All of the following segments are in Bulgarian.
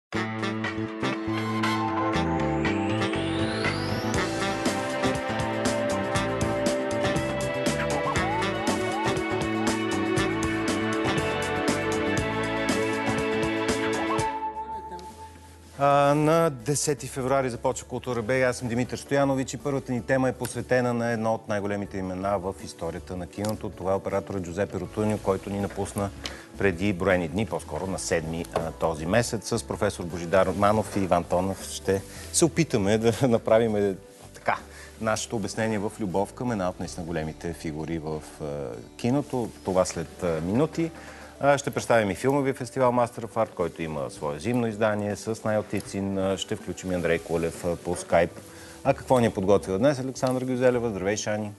На 10 февруари започва Култура БГ. Аз съм Димитър Стоянович и първата ни тема е посветена на едно от най-големите имена в историята на киното. Това е операторът Джузепе Ротуньо, който ни напусна преди броени дни, по-скоро на 7 този месец. С професор Божидар Манов и Иван Тонев ще се опитаме да направим така нашето обяснение в любов към една от наистина големите фигури в киното. Това след минути. Ще представим и филмовия фестивал Master of Art, който има свое зимно издание с Найл Тицин. Ще включим и Андрей Кулев по скайп. А какво ни е подготвила днес Александра Гюзелева? Здравей, Шани!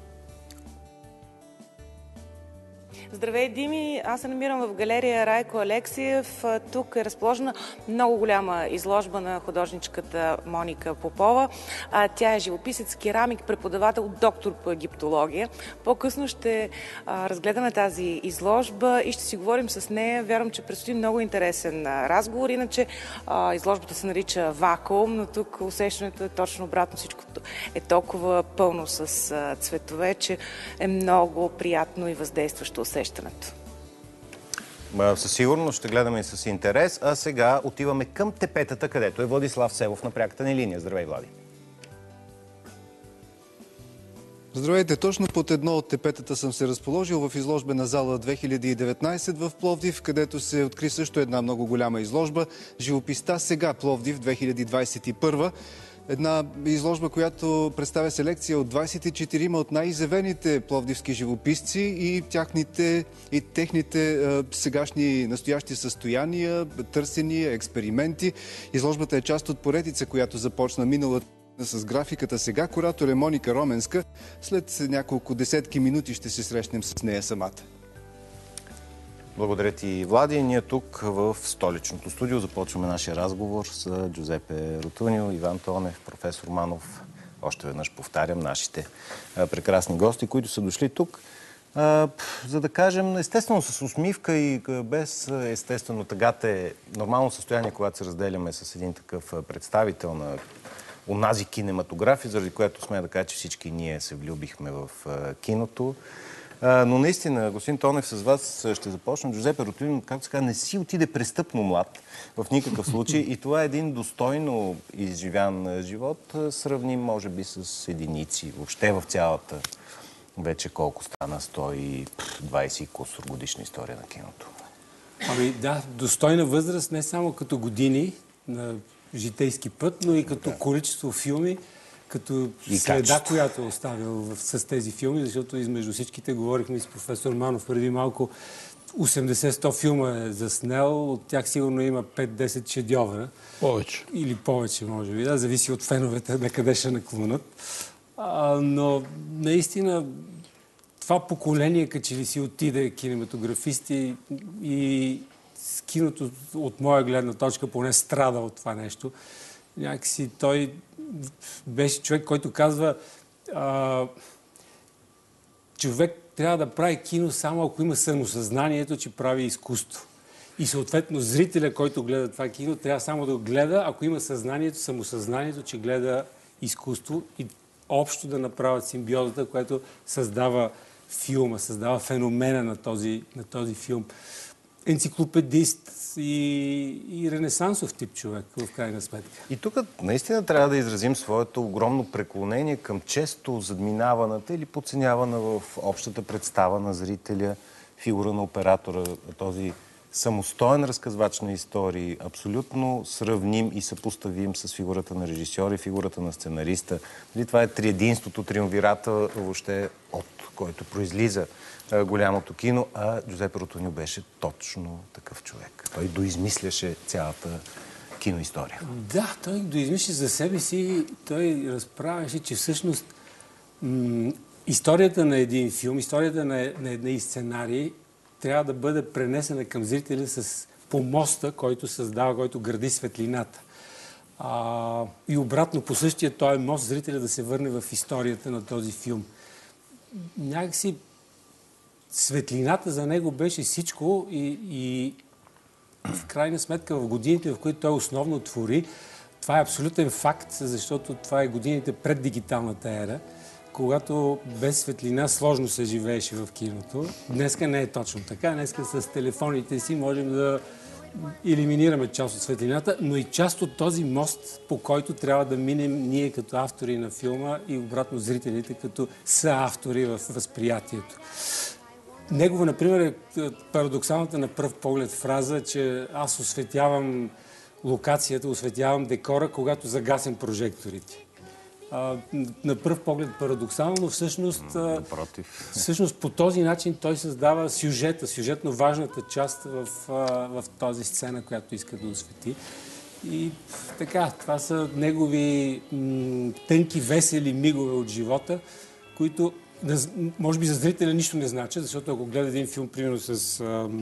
Здравей, Дими! Аз се намирам в галерия Райко Алексиев. Тук е разположена много голяма изложба на художничката Моника Попова. Тя е живописец, керамик, преподавател, доктор по египтология. По-късно ще разгледаме тази изложба и ще си говорим с нея. Вярвам, че предстои много интересен разговор. Иначе изложбата се нарича Вакуум, но тук усещането е точно обратно. Всичко е толкова пълно с цветове, че е много приятно и въздействащо усещането. Със сигурност ще гледаме и с интерес. А сега отиваме към тепетата, където е Владислав Севов на пряката ни линия. Здравей, Влади! Здравейте! Точно под едно от тепетата съм се разположил в изложбена зала 2019 в Пловдив, където се откри също една много голяма изложба. Живописта сега Пловдив 2021. Една изложба, която представя селекция от 24 от най-изявените пловдивски живописци и техните сегашни настоящи състояния, търсения, експерименти. Изложбата е част от поредица, която започна миналата с графиката сега. Куратор е Моника Роменска. След няколко десетки минути ще се срещнем с нея самата. Благодаря ти, Влади. Ние тук в столичното студио започваме нашия разговор с Джузепе Ротуньо, Иван Тонев, професор Манов. Още веднъж повтарям нашите прекрасни гости, които са дошли тук. За да кажем, естествено с усмивка и без естествено тъгата е нормално състояние, когато се разделяме с един такъв представител на онази кинематография, заради която сме да кажа, че всички ние се влюбихме в киното. Но наистина, господин Тонев, с вас ще започна. Джузепе Ротуньо, както се казва, не си отиде престъпно млад в никакъв случай и това е един достойно изживян живот, сравним може би с единици. Въобще в цялата вече колко стана 120 и кусор годишна история на киното. Ами да, достойна възраст не само като години на житейски път, но и като количество филми, като следа, която е оставил с тези филми, защото измежду всичките говорихме с професор Манов преди малко. 80-100 филма е заснел, от тях сигурно има 5-10 шедьовра. Повече. Или повече, може би, да, зависи от феновете на къде ще наклонат. Но наистина това поколение, като че ли си отиде кинематографисти и с киното от моя гледна точка поне страда от това нещо. Някакси той беше човек, който казва човек трябва да прави кино само ако има самосъзнанието, че прави изкуство. И съответно зрителя, който гледа това кино, трябва само да го гледа, ако има самосъзнанието, че гледа изкуство и общо да направят симбиозата, която създава филма, създава феномена на този филм. Енциклопедист и ренесансов тип човек, в крайна сметка. И тук наистина трябва да изразим своето огромно преклонение към често задминаваната или подценявана в общата представа на зрителя фигура на оператора, този самостоен разказвач на истории, абсолютно сравним и съпоставим с фигурата на режисьора и фигурата на сценариста. Това е триединството, триумвирата въобще, от който произлиза голямото кино, а Джузепе Ротуньо беше точно такъв човек. Той доизмисляше цялата киноистория. Да, той доизмисля за себе си, той разправяше, че всъщност историята на един филм, историята на един сценарий трябва да бъде пренесена към зрителя с помоста, който създава, който гради светлината. И обратно по същия този мост зрителя да се върне в историята на този филм. Някакси светлината за него беше всичко и в крайна сметка в годините, в които той основно твори, това е абсолютен факт, защото това е годините пред дигиталната ера, когато без светлина сложно се живееше в киното. Днеска не е точно така. Днеска с телефоните си можем да елиминираме част от светлината, но и част от този мост, по който трябва да минем ние като автори на филма и обратно зрителите като съавтори в възприятието. Негова, например, е парадоксалната на пръв поглед фраза, че аз осветявам локацията, осветявам декора, когато загасям прожекторите. На пръв поглед парадоксално, но всъщност по този начин той създава сюжетно важната част в тази сцена, която иска да освети. И така, това са негови тънки, весели мигове от живота, които може би за зрителя нищо не значат, защото ако гледа един филм, примерно с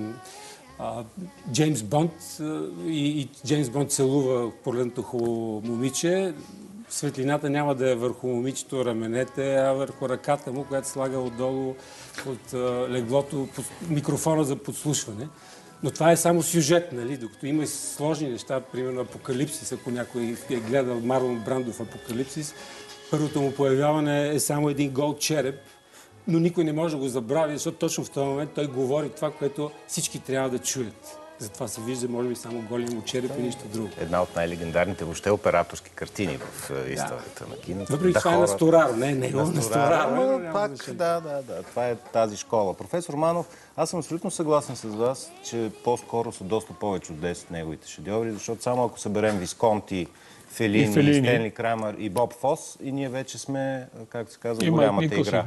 Джеймс Бонд и Джеймс Бонд целува погледното хубаво момиче, светлината няма да е върху момичето раменете, а върху ръката му, която слага отдолу от леглото микрофона за подслушване. Но това е само сюжет, нали? Докато има и сложни неща, примерно Апокалипсис, ако някой е гледал Марлон Брандо в Апокалипсис, първото му появяване е само един гол череп, но никой не може да го забрави, защото точно в този момент той говори това, което всички трябва да чуят. Затова се вижда, може би, само голия му череп и нищо друго. Една от най-легендарните въобще операторски картини в историята на киното. Въпреки това е на Стораро, не на Стораро. Но пак, да. Това е тази школа. Професор Манов, аз съм абсолютно съгласен с вас, че по-скоро са доста повече от 10 неговите шедьоври, защото само ако съберем Висконти, Фелини, Стенли Крамер и Боб Фос, и ние вече сме, както се казва, голямата игра.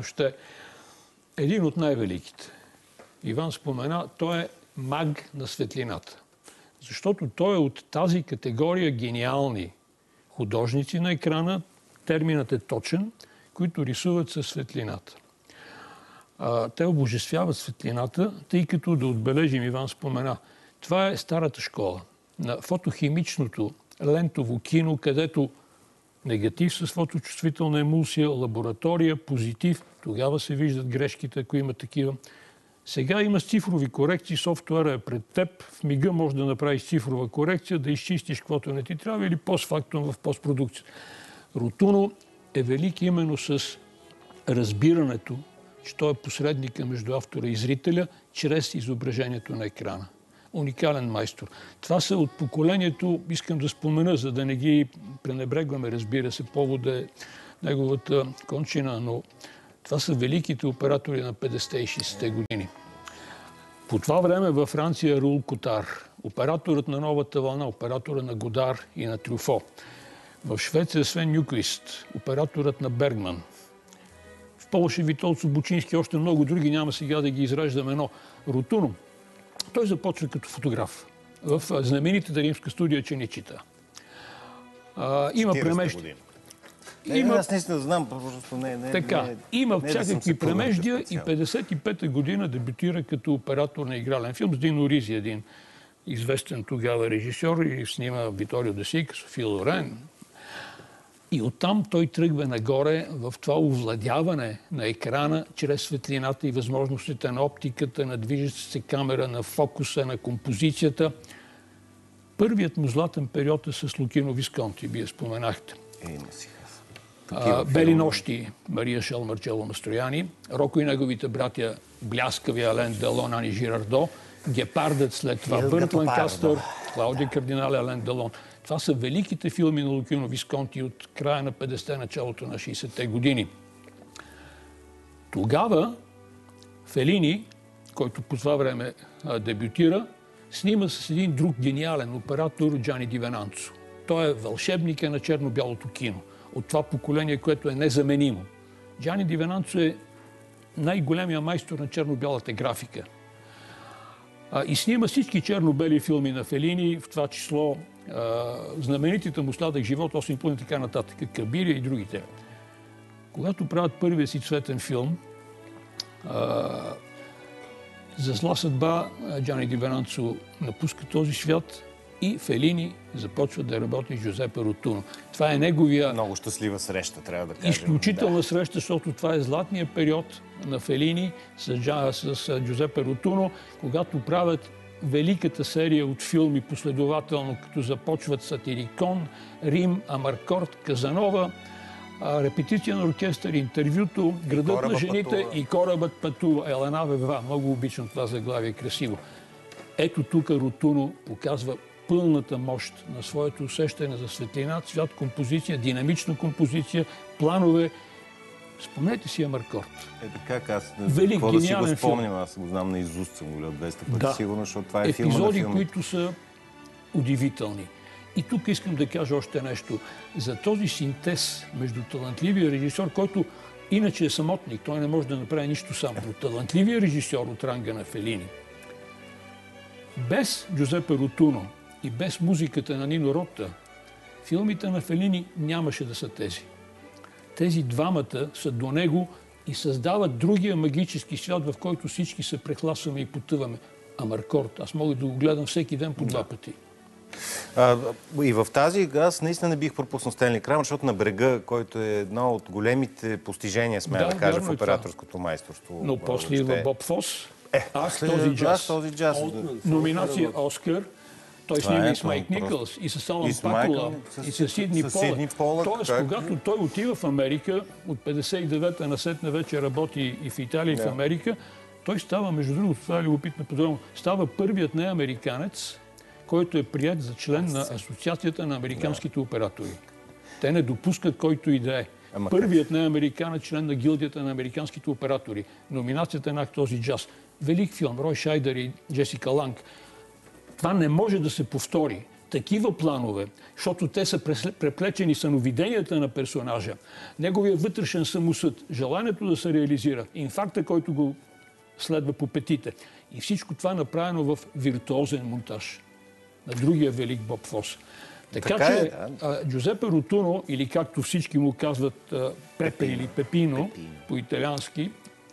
Един от най-великите. Иван спомена, той е маг на светлината. Защото той е от тази категория гениални художници на екрана, терминът е точен, които рисуват със светлината. Те обожествяват светлината, тъй като да отбележим, Иван спомена, това е старата школа на фотохимичното лентово кино, където негатив с фоточувствителна емулсия, лаборатория, позитив, тогава се виждат грешките, ако има такива. Сега има цифрови корекции, софтуера е пред теб, в мига може да направиш цифрова корекция, да изчистиш каквото не ти трябва или постфактум в постпродукция. Рутуно е велик именно с разбирането, че той е посредника между автора и зрителя, чрез изображението на екрана. Уникален майстор. Това са от поколението, искам да спомена, за да не ги пренебрегваме, разбира се, повод е неговата кончина, но това са великите оператори на 50-те и 60-те години. По това време във Франция Рул Котар, операторът на Новата вълна, оператора на Годар и на Трюфо. В Швеция Свен Нюквист, операторът на Бергман. В Полша Витол Субочински, още много други, няма сега да ги изреждаме, но Рутуно, той започва като фотограф в знаменитата римска студия Ченичита. Има премеждия. Аз наистина знам, просто не. Така, има всякакви премеждия и 55-та година дебютира като оператор на игрален филм с Дино Ризи, един известен тогава режисьор, и снима Виторио де Сика, София Лорен. И оттам той тръгва нагоре в това овладяване на екрана чрез светлината и възможностите на оптиката, на движеща се камера, на фокуса, на композицията. Първият му златен период е с Лукино Висконти, вие споменахте. Бели нощи, Мария Шел, Марчело Мастрояни, Роко и неговите братя, бляскави Ален Делон, Ани Жирардо, Гепардът след това, Бърт Ланкастър, Клаудия Кардинале, Ален Делон. Това са великите филми на Лукино Висконти от края на 50-те, началото на 60-те години. Тогава Фелини, който по това време дебютира, снима с един друг гениален оператор, Джани Ди Венанцо. Той е вълшебника на черно-бялото кино. От това поколение, което е незаменимо. Джани Ди Венанцо е най-големия майстор на черно-бялата графика. И снима всички черно-бели филми на Фелини, в това число знаменитите му Сладък живот, 8 плъни и така нататък, Кабирия и другите. Когато правят първия си цветен филм, за зла съдба Джани Ди Венанцо напуска този свят и Фелини започва да работи с Джузепе Рутуно. Това е неговия... Много щастлива среща, трябва да кажем. Изключителна среща, защото това е златният период на Фелини с Джузепе Рутуно, когато правят великата серия от филми последователно, като започват Сатирикон, Рим, Амаркорд, Казанова, Репетиция на оркестър, Интервюто, Градът на жените и Корабът пътува. Елена Вева. Много обичам това заглавие, красиво. Ето тук Рутуно показва пълната мощ на своето усещане за светлина, цвят, композиция, динамична композиция, планове. Спомнете си Амаркорд. Как аз велик, какво да си го гениален спомням, филм. аз го знам наизуст, съм го гледал 200 пъти, Да. сигурно, защото това е филма на Епизоди, филма. които са удивителни. И тук искам да кажа още нещо. За този синтез между талантливия режисьор, който иначе е самотник, той не може да направи нищо сам, но талантливия режисьор от ранга на Фелини, без Джузепе Рутуно и без музиката на Нино Рота, филмите на Фелини нямаше да са тези. Тези двамата са до него и създават другия магически свят, в който всички се прехласваме и потъваме. Амаркорд. Аз мога да го гледам всеки ден по 2 пъти. И в тази аз наистина не бих пропуснал Стенли Крамър, защото На брега, който е едно от големите постижения, смея да кажа, в операторското майсторство. Но после в Боб Фос, Ах, този джаз. Номинация Оскар. Той снима и с Майк Никълс, и с Алан Пакула, и с Сидни Полък. Тоест, когато той отива в Америка, от 59-та насетне вече работи и в Италия, и в Америка, той става, между другото, това е любопитно подробно, става първият неамериканец, който е прият за член на Асоциацията на американските оператори. Те не допускат който и да е. Първият неамериканец, член на гилдията на американските оператори. Номинацията на този джаз. Велик филм. Рой Шайдер и Джесика Ланг. Това не може да се повтори. Такива планове, защото те са преплечени съновиденията на персонажа, неговия вътрешен самосъд, желанието да се реализира, инфаркта, който го следва по петите. И всичко това направено в виртуозен монтаж на другия велик Боб Фос. Така че Джузепе Рутуно, или както всички му казват Пепе или Пепино по-италиански,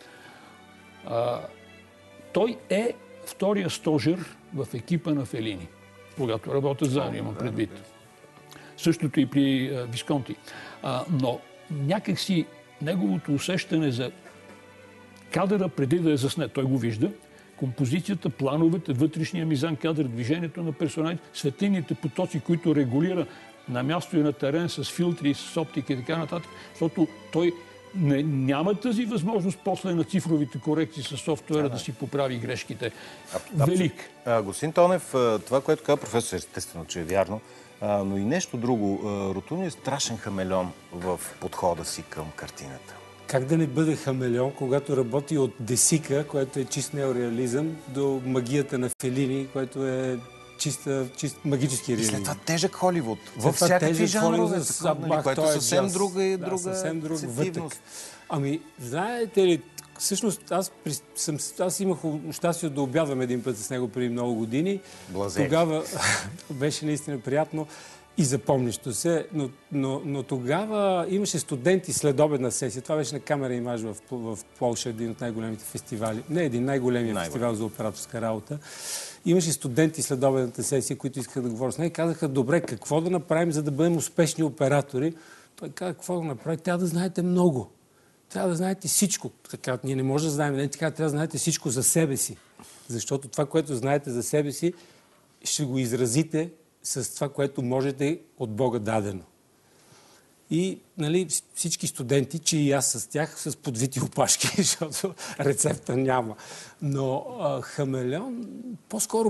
той е втория стожер в екипа на Фелини, когато работят заедно, имам предвид. Същото и при Висконти. Но някакси неговото усещане за кадъра преди да е заснет, той го вижда, композицията, плановете, вътрешния мизан кадър, движението на персоналите, светлинните потоци, които регулира на място и на терен с филтри, с оптика и така нататък, защото той няма тази възможност после на цифровите корекции с софтуера да си поправи грешките. Велик. Господин Тонев, това, което каза професор, естествено, че е вярно, но и нещо друго. Рутуно е страшен хамелеон в подхода си към картината. Как да не бъде хамелеон, когато работи от Десика, което е чист неореализъм, до магията на Фелини, което е чист магически реализъм. И след това тежък Холивуд. Във всякакви жанрове, което е съвсем друга цветивност. Ами, знаете ли, всъщност аз имах щастие да обядвам един път с него преди много години. Блазери. Тогава беше наистина приятно и запомнящо се, но тогава имаше студенти следобедна сесия. Това беше на Камера Имаж в Полша, един от най-големите фестивали. Не един, най-големият фестивал за операторска работа. Имаше студенти следобедната сесия, които искаха да говорят с нея и казаха, добре, какво да направим, за да бъдем успешни оператори? Той каза, какво да направим? Трябва да знаете много. Трябва да знаете всичко. Така, ние не можем да знаем, трябва да знаете всичко за себе си. Защото това, което знаете за себе си, ще го изразите с това, което можете от Бога дадено. И нали, всички студенти, че и аз с тях, с подвити опашки, защото рецепта няма. Но хамелеон, по-скоро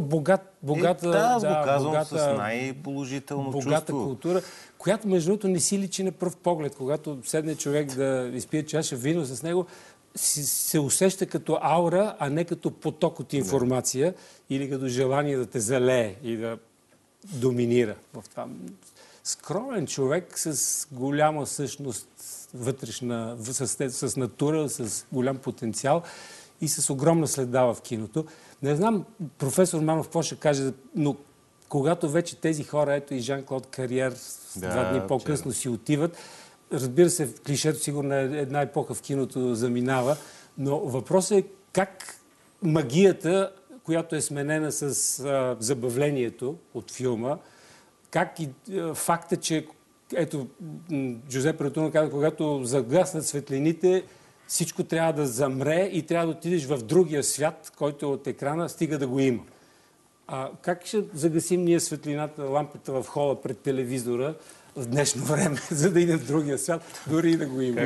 богата с най-положително богата култура, която между другото не си личи на пръв поглед. Когато седне човек да изпие чаша вино с него, се усеща като аура, а не като поток от информация или като желание да те залее и да доминира в това. Скромен човек с голяма същност вътрешна, с натура, с голям потенциал и с огромна следа в киното. Не знам, професор Манов, какво ще каже, но когато вече тези хора, ето и Жан-Клод Кариер, 2 дни по-късно си отиват, разбира се, в клишето сигурно една епоха в киното заминава, но въпросът е как магията, която е сменена с забавлението от филма, как и факта, че ето Джузепе Рутуно каза, когато загаснат светлините, всичко трябва да замре и трябва да отидеш в другия свят, който е от екрана, стига да го има. Как ще загасим ние светлината, лампата в хола пред телевизора в днешно време, за да идем в другия свят, дори и да го има?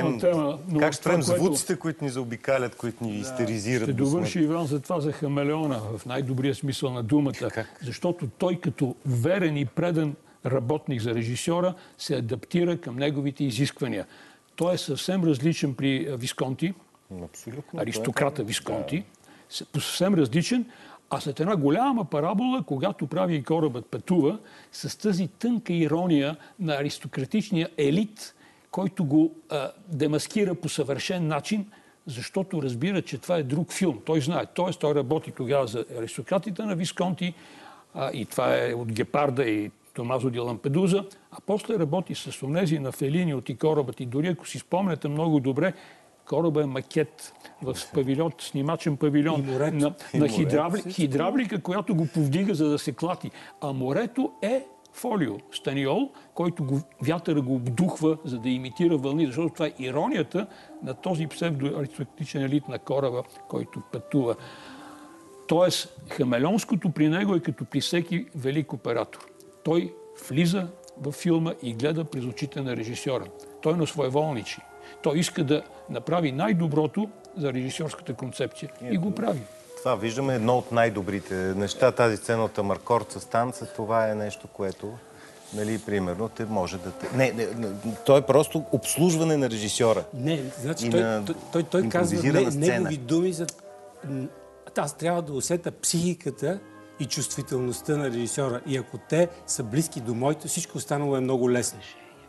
Как ще спрем звуците, които ни заобикалят, които ни истеризират? Ще довърши Иван за това за хамелеона, в най-добрия смисъл на думата. Защото той като верен и предан работник за режисьора се адаптира към неговите изисквания. Той е съвсем различен при Висконти, аристократа Висконти, съвсем различен, а след една голяма парабола, когато прави и корабът пътува, с тази тънка ирония на аристократичния елит, който го демаскира по съвършен начин, защото разбира, че това е друг филм. Той знае. Тоест, той работи тогава за аристократите на Висконти и това е от Гепарда и Томазо ди Лампедуза, а после работи с онези на Фелини от и корабът. И дори ако си спомняте много добре, кораба е макет в павилион, снимачен павилион на хидравлика, която го повдига, за да се клати. А морето е фолио, станиол, който вятъра го обдухва, за да имитира вълни, защото това е иронията на този псевдоаристократичен елит на кораба, който пътува. Тоест, хамелеонското при него е като при всеки велик оператор. Той влиза във филма и гледа през очите на режисьора. Той на своеволничи. Той иска да направи най-доброто за режисьорската концепция. И го прави. Това виждаме едно от най-добрите неща. Тази сцена от Амаркорд с танца, това е нещо, което, нали, примерно, те може да... То е просто обслужване на режисьора. Не, значи той казва негови думи за... Аз трябва да усета психиката и чувствителността на режисьора. И ако те са близки до моите, всичко останало е много лесно.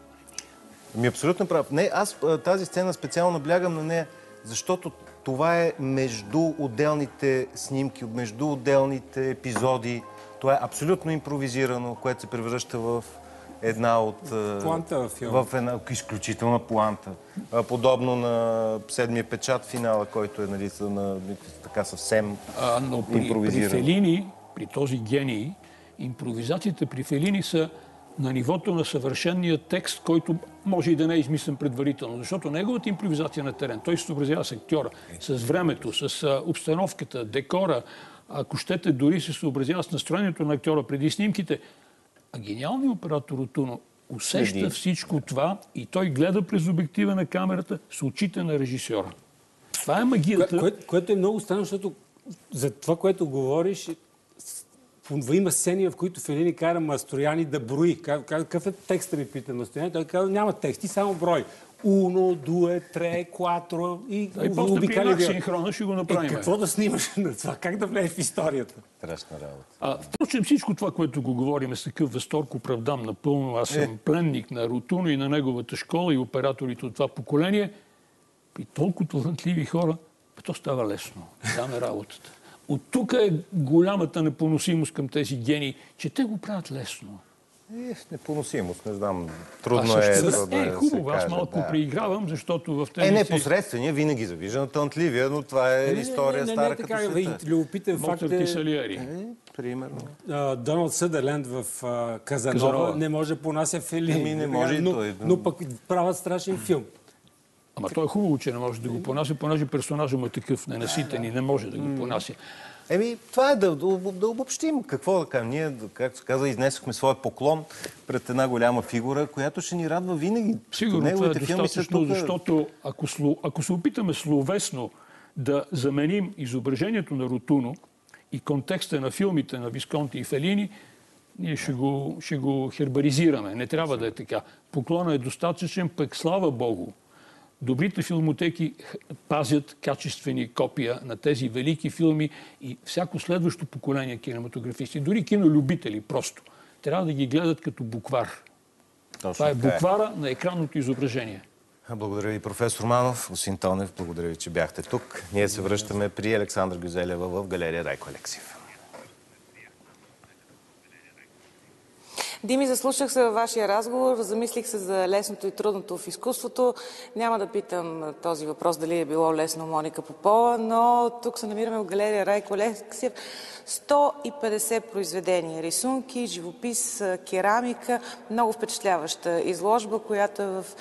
Абсолютно прав. Не, аз тази сцена специално наблягам на нея, защото това е между отделните снимки, между отделните епизоди. Това е абсолютно импровизирано, което се превръща в една от... Планта във филма. В една изключителна планта. Подобно на седмия печат финала, който е, нали, така съвсем импровизиран. При Фелини, при този гений, импровизациите при Фелини са на нивото на съвършения текст, който може и да не е измислен предварително. Защото неговата импровизация на терен, той се съобразява с актьора, с времето, с обстановката, декора, ако щете, дори се съобразява с настроението на актьора преди снимките. А гениалният оператор Ротуно усеща всичко това и той гледа през обектива на камерата с очите на режисьора. Това е магията. Което е много странно, защото за това, което говориш, има сцени, в които Фелини кара Мастрояни да брои. Какъв е текстът, ми пита Мастрояни? Той казва, няма текст, ти само брой. Uno, due, tre, quattro и после при една синхрона ще го направим. Какво да снимаш на това? Как да влезеш в историята? Страшна работа. Впрочем, всичко това, което го говорим, с такъв възторг оправдам напълно. Аз съм пленник на Ротуно и на неговата школа и операторите от това поколение. При толкова талантливи хора, то става лесно. Там е работата. От тук е голямата непоносимост към тези гении, че те го правят лесно. Непоносимост, не знам. Трудно е. Хубаво, аз малко приигравам, защото в тези... Непосредствения винаги завижда на талантливия, но това е история стара като света. Любопитен факт е... Примерно. Доналд Съдърленд в Казанова не може да понася Фелини. Не може, но пък правят страшен филм. Ама то е хубаво, че не може да го понася, понеже персонажът му е такъв ненаситен и не може да го понася. Това е да обобщим. Какво да кажем? Ние, както се казва, изнесохме своя поклон пред една голяма фигура, която ще ни радва винаги. Сигурно това е достатъчно, защото ако се опитаме словесно да заменим изображението на Ротуно и контекста на филмите на Висконти и Фелини, ние ще го хербаризираме. Не трябва да е така. Поклонът е достатъчен, пък слава Богу. Добрите филмотеки пазят качествени копия на тези велики филми и всяко следващо поколение кинематографисти, дори кинолюбители просто, трябва да ги гледат като буквар. Това е буквара на екранното изображение. Благодаря ви, професор Манов. Господин Тонев, благодаря ви, че бяхте тук. Ние се връщаме при Александра Гюзелева в галерия Райко Алексиев. Дими, заслушах се във вашия разговор, замислих се за лесното и трудното в изкуството. Няма да питам този въпрос дали е било лесно Моника Попова, но тук се намираме в галерия Райко Алексиев. 150 произведения, рисунки, живопис, керамика, много впечатляваща изложба, която е в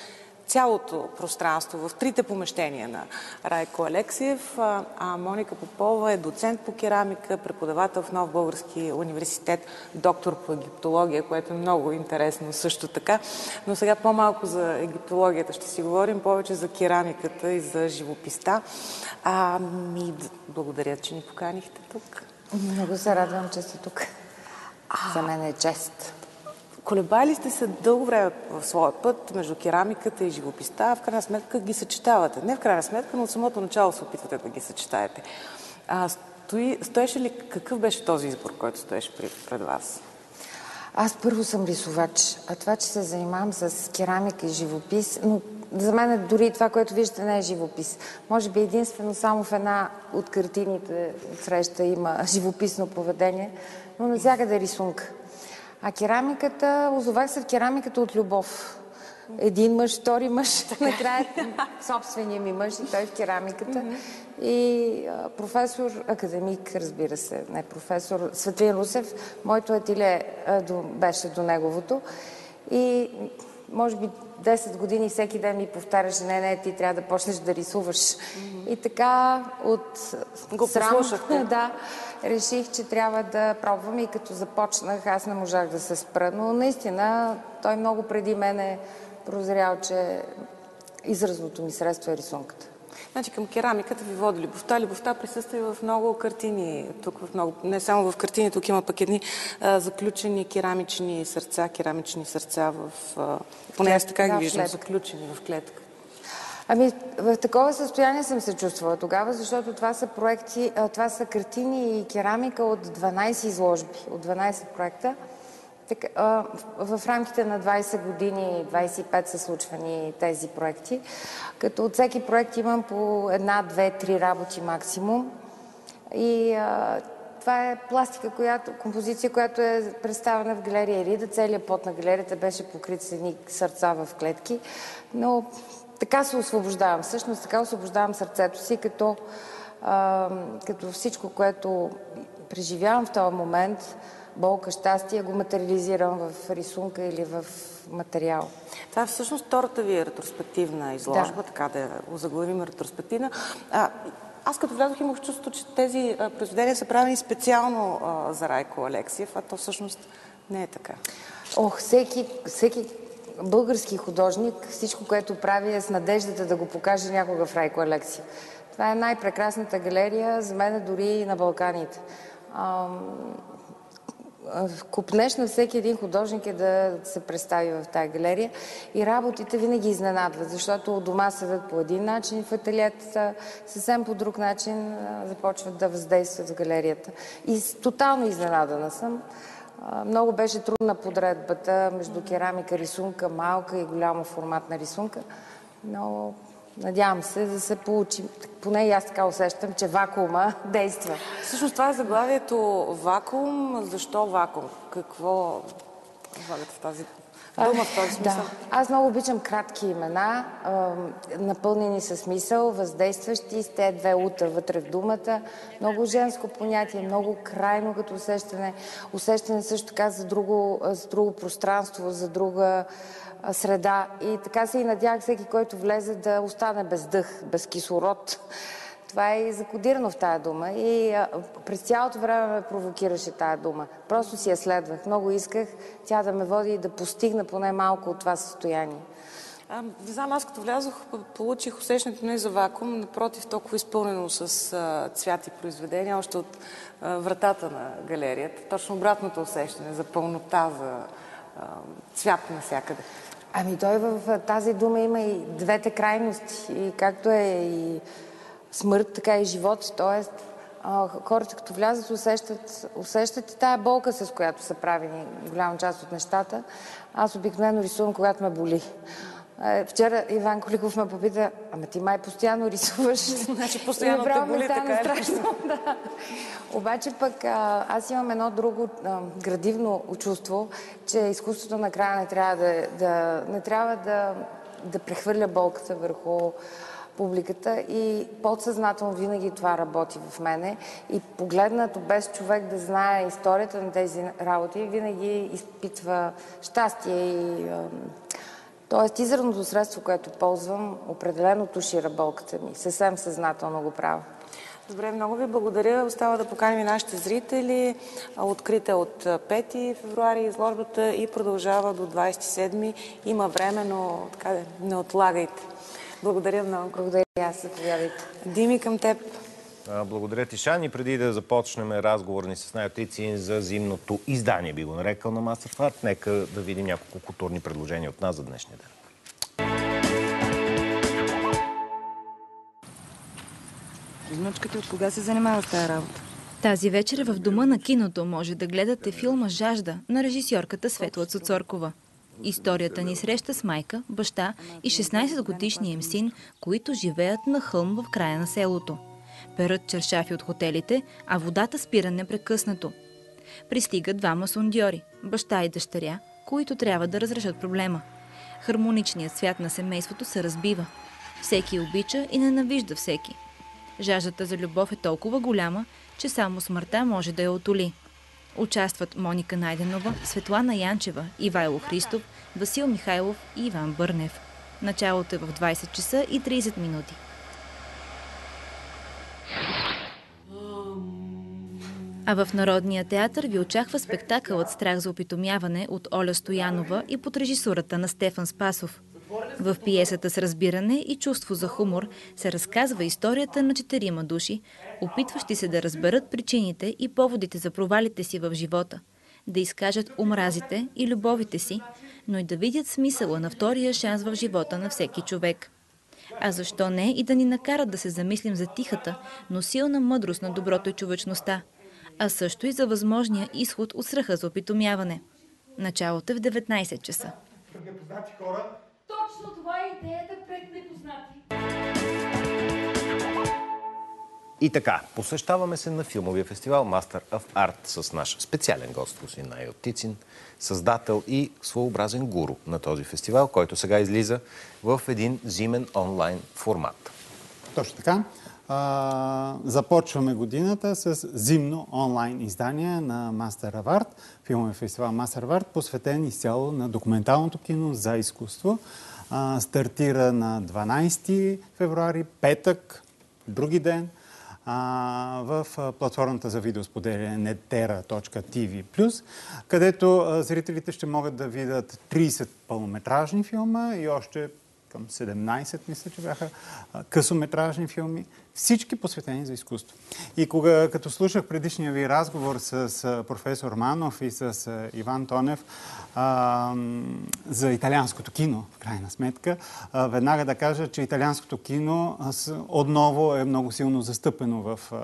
цялото пространство, в трите помещения на Райко Алексиев. А Моника Попова е доцент по керамика, преподавател в Нов български университет, доктор по египтология, което е много интересно също така. Но сега по-малко за египтологията ще си говорим, повече за керамиката и за живописта. Благодаря, че ни поканихте тук. Много се радвам, че сте тук. За мен е чест. Колебали сте се дълго време в своя път между керамиката и живописта, в крайна сметка ги съчетавате. Не в крайна сметка, но от самото начало се опитвате да ги съчетаете. Стоеше ли, какъв беше този избор, който стоеше пред вас? Аз първо съм рисувач, а това, че се занимавам с керамика и живопис, но за мен дори това, което виждате, не е живопис. Може би единствено само в една от картините среща има живописно поведение, но навсякъде е рисунка. А керамиката, озовах се в керамиката от любов. Един мъж, втори мъж, накрая собствения ми мъж и той в керамиката. И професор, академик, разбира се, не професор, Светлин Русев, моето ателие беше до неговото. И може би 10 години всеки ден ми повтаряше, не, ти трябва да почнеш да рисуваш. И така от послушахте. Да, реших, че трябва да пробвам и като започнах, аз не можах да се спра, но наистина той много преди мен е прозрял, че изразното ми средство е рисунката. Значи към керамиката ви води любовта. Любовта присъства и в много картини. Тук не само в картини, тук има пък едни заключени керамични сърца поне аз така ги виждам, заключени в клетка. В такова състояние съм се чувствала тогава, защото това са проекти, това са картини и керамика от 12 изложби, от 12 проекта. В рамките на 20 години, 25 са случвани тези проекти, като от всеки проект имам по една, две, три работи максимум. И това е пластика, композиция, която е представена в галерия Рида. Целият под на галерията беше покрит с едни сърца в клетки, но така се освобождавам. Всъщност така освобождавам сърцето си, като всичко, което преживявам в този момент, болка, щастие, го материализирам в рисунка или в материал. Това е всъщност втората ви ретроспективна изложба, така да озаглавим ретроспективна. Аз като влязох имах чувство, че тези произведения са правени специално за Райко Алексиев, а то всъщност не е така. Всеки български художник, всичко, което прави е с надеждата да го покаже някога в Райко Алексиев. Това е най-прекрасната галерия, за мен дори и на Балканите. Купнеш на всеки един художник е да се представи в тази галерия и работите винаги изненадват, защото от дома седат по един начин, в ателиетата съвсем по друг начин започват да въздействат в галерията. И тотално изненадана съм. Много беше трудна подредбата между керамика, рисунка, малка и голяма форматна рисунка, но надявам се да се получи. Поне и аз така усещам, че вакуума действа. Всъщност това е заглавието вакуум. Защо вакуум? Какво влагате в тази дума, в този смисъл? Да. Аз много обичам кратки имена, напълнени със смисъл, въздействащи с те две ута вътре в думата. Много женско понятие, много крайно като усещане. Усещане също така за друго пространство, за друга среда. И така се и надявах всеки, който влезе, да остане без дъх, без кислород. Това е и закодирано в тая дума. И през цялото време ме провокираше тая дума. Просто си я следвах. Много исках тя да ме води и да постигна поне малко от това състояние. Не знам, аз като влязох, получих усещането не за вакуум, напротив, толкова изпълнено с цвят и произведения, още от вратата на галерията. Точно обратното усещане за пълнота, за цвят навсякъде. Той в тази дума има и двете крайности. И както е и смърт, така и живот. Тоест, хората като влязат, усещат и тая болка, с която са правени голяма част от нещата. Аз обикновено рисувам, когато ме боли. Вчера Иван Коликов ме попита, ти май постоянно рисуваш. Значи постоянно те боли, така страшно. Да. Обаче пък аз имам едно друго градивно чувство, че изкуството накрая не трябва да прехвърля болката върху публиката и подсъзнателно винаги това работи в мене. И погледнато без човек да знае историята на тези работи, винаги изпитва щастие и Тоест, изразното средство, което ползвам, определено тушира болката ми. Съвсем съзнателно го правя. Добре, много ви благодаря. Остава да поканим и нашите зрители. Открита от 5 февруари изложбата и продължава до 27. Има време, но така, не отлагайте. Благодаря много. Благодаря и аз, заповядайте. Дими, към теб. Благодаря ти, Шан. И преди да започнем разговор ни с най-отлици за зимното издание, би го нарекал, на Master of Art, нека да видим няколко културни предложения от нас за днешния ден. Внучката от кога се занимава с тази работа? Тази вечер в Дома на киното може да гледате филма «Жажда» на режисьорката Светла Цуцоркова. Историята ни среща с майка, баща и 16-годишния им син, които живеят на хълм в края на селото. Перат чершафи от хотелите, а водата спира непрекъснато. Пристигат двама сондьори, баща и дъщеря, които трябва да разрешат проблема. Хармоничният свят на семейството се разбива. Всеки обича и ненавижда всеки. Жаждата за любов е толкова голяма, че само смъртта може да я отоли. Участват Моника Найденова, Светлана Янчева, Ивайло Христов, Васил Михайлов и Иван Бърнев. Началото е в 20 часа и 30 минути. А в Народния театър ви очаква спектакълът «Страх за опитомяване» от Оля Стоянова и под режисурата на Стефан Спасов. В пиесата с разбиране и чувство за хумор се разказва историята на 4 души, опитващи се да разберат причините и поводите за провалите си в живота, да изкажат омразите и любовите си, но и да видят смисъла на втория шанс в живота на всеки човек. А защо не и да ни накарат да се замислим за тихата, но силна мъдрост на доброто и човечността, а също и за възможния изход от страха за опитомяване. Началото е в 19 часа. Точно това е идеята пред непознати. И така, посещаваме се на филмовия фестивал Master of Art с наш специален гост, господин Найо Тицин, създател и своеобразен гуру на този фестивал, който сега излиза в един зимен онлайн формат. Точно така. Започваме годината с зимно онлайн издание на Master of Art, филмовия фестивал Master of Art, посветен изцяло на документалното кино за изкуство. Стартира на 12 февруари, петък, други ден, в платформата за видеосподеляне netera.tv+, където зрителите ще могат да видят 30 пълнометражни филма и още към 17, мисля, че бяха късометражни филми, всички посветени за изкуство. И като слушах предишния ви разговор с професор Манов и с Иван Тонев за италианското кино, в крайна сметка, веднага да кажа, че италианското кино отново е много силно застъпено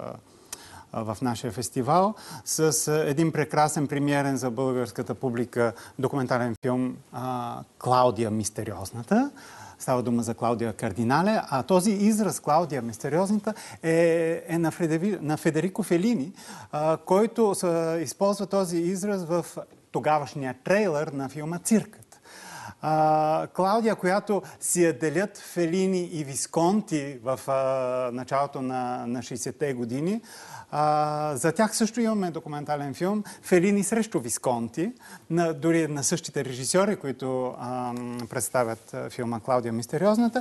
в нашия фестивал, с един прекрасен премиерен за българската публика документален филм «Клаудия Мистериозната». Става дума за Клаудия Кардинале, а този израз Клаудия Мистериозната е на Федерико Фелини, който използва този израз в тогавашния трейлер на филма «Циркът». Клаудия, която си я делят Фелини и Висконти в началото на 60-те години. За тях също имаме документален филм «Фелини срещу Висконти», дори на същите режисьори, които представят филма «Клаудия Мистериозната».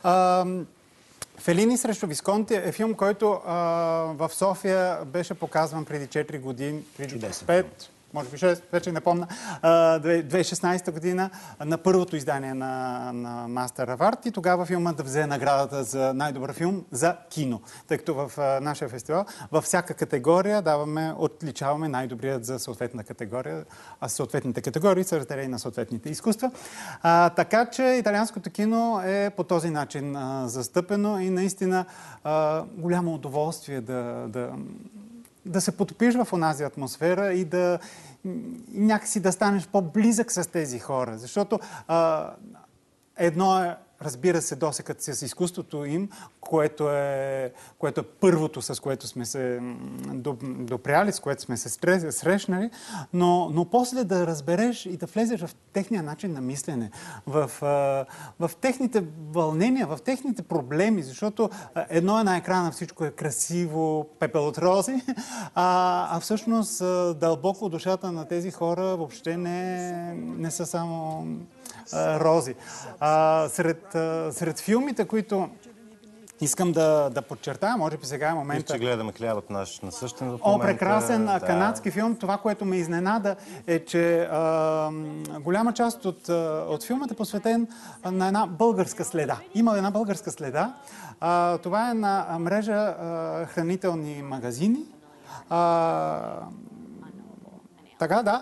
«Фелини срещу Висконти» е филм, който в София беше показван преди 4 години, преди 5, може би 6, вече не помня, 2016 година, на първото издание на Master of Art, и тогава филмът взе наградата за най-добър филм за кино. Тъй като в нашия фестивал във всяка категория отличаваме най-добрият за съответна категория, а съответните категории са разделени на съответните изкуства. Така че италианското кино е по този начин застъпено и наистина голямо удоволствие да се потопиш в онази атмосфера и някакси да станеш по-близък с тези хора. Защото едно е, разбира се, досекът с изкуството им, което е първото, с което сме се допряли, с което сме се срещнали, но после да разбереш и да влезеш в техния начин на мислене, в техните вълнения, в техните проблеми, защото едно е на екрана, всичко е красиво, пепел от рози, а всъщност дълбоко душата на тези хора въобще не са само рози. Сред филмите, които искам да подчертая, може би сега е момента... Че гледаме Хлябът наш насъщен в момента. Прекрасен канадски филм. Това, което ме изненада е, че голяма част от филмът е посветен на една българска следа. Има една българска следа. Това е на мрежа хранителни магазини. Така, да.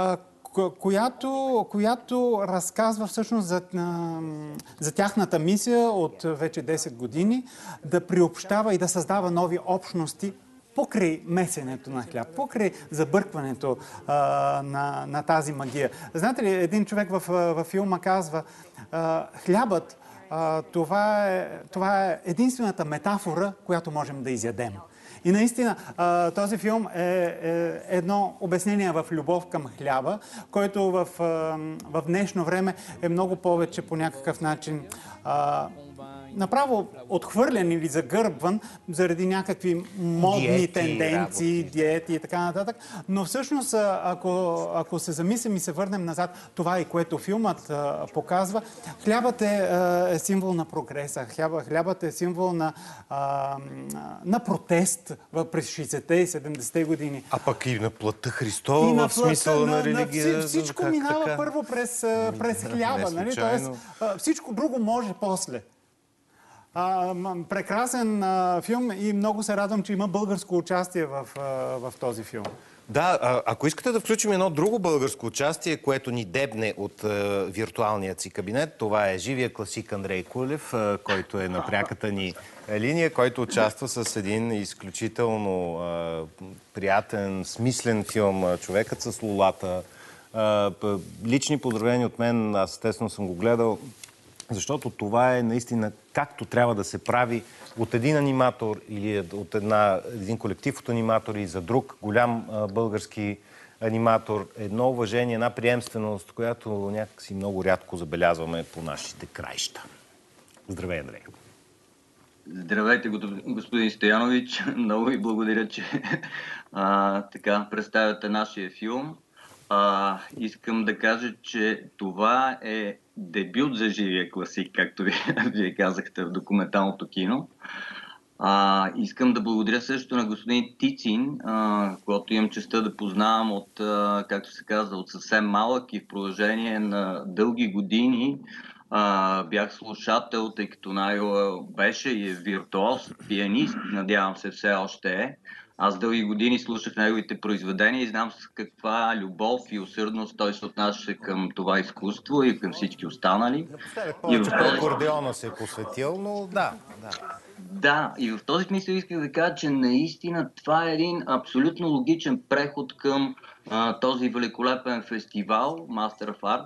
Която разказва всъщност за тяхната мисия от вече 10 години да приобщава и да създава нови общности покрай месенето на хляб, покрай забъркването на тази магия. Знаете ли, един човек във филма казва, хлябът, това е единствената метафора, която можем да изядем. И наистина този филм е едно обяснение в любов към хляба, който в днешно време е много повече по някакъв начин направо отхвърлен или загърбван заради някакви модни тенденции, диети и така нататък. Но всъщност, ако се замислим и се върнем назад, това и което филмът показва, хлябът е символ на прогреса. Хлябът е символ на протест през 60-те и 70-те години. А пък и на плътта Христова, в смисъл на религия. Всичко минава първо през хляба. Нали? Тоест, всичко друго може после. Прекрасен филм и много се радвам, че има българско участие в този филм. Да, ако искате да включим едно друго българско участие, което ни дебне от виртуалният си кабинет, това е живия класик Андрей Кулев, който е на пряката ни линия, който участва с един изключително приятен, смислен филм "Човекът с лулата". Лични поздравления от мен, аз естествено съм го гледал, защото това е наистина както трябва да се прави от един аниматор или от един колектив от аниматори за друг голям български аниматор. Едно уважение, една приемственост, която някакси много рядко забелязваме по нашите краища. Здравей, Андрей! Здравейте, господин Стоянович. Много ви благодаря, че така представяте нашия филм. Искам да кажа, че това е дебют за живия класик, както вие казахте в документалното кино. Искам да благодаря също на господин Тицин, когато имам честта да познавам от, както се казва, от съвсем малък и в продължение на дълги години. Бях слушател, тъй като Найо беше и е виртуоз, пианист, надявам се все още е. Аз дълги години слушах неговите произведения и знам с каква любов и усърдност той се отнасяше към това изкуство и към всички останали. Повече акордеона се е посветил, но да. Да, и в този смисъл исках да кажа, че наистина това е един абсолютно логичен преход към този великолепен фестивал Master of Art,